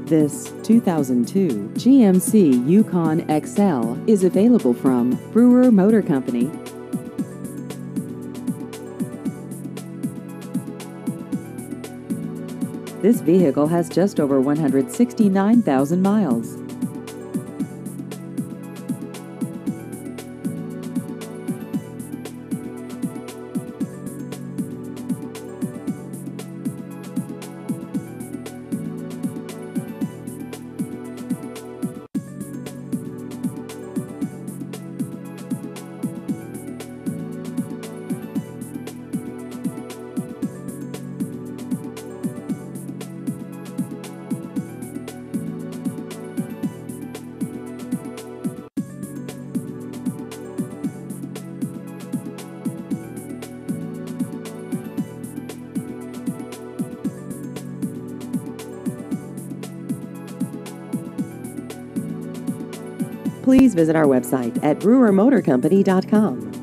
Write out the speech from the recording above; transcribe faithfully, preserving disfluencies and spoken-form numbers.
This two thousand two G M C Yukon X L is available from Brewer Motor Company. This vehicle has just over one hundred sixty-nine thousand miles. Please visit our website at brewer motor company dot com.